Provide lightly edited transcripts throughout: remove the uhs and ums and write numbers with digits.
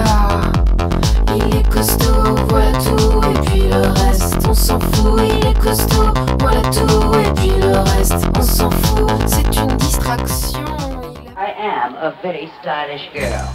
Il est costaud, voilà tout, et puis le reste, on s'en fout. Il est costaud, voilà tout, et puis le reste, on s'en fout. C'est une distraction. I am a very stylish girl.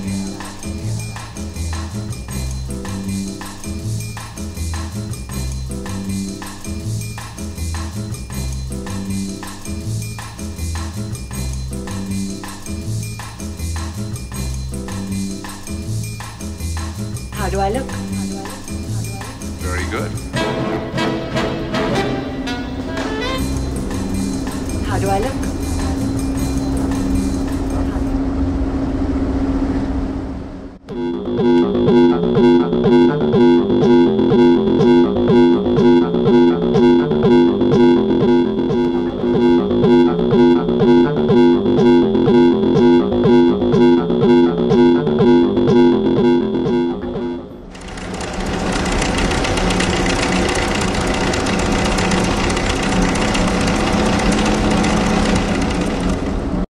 How do I look? Very good. How do I look?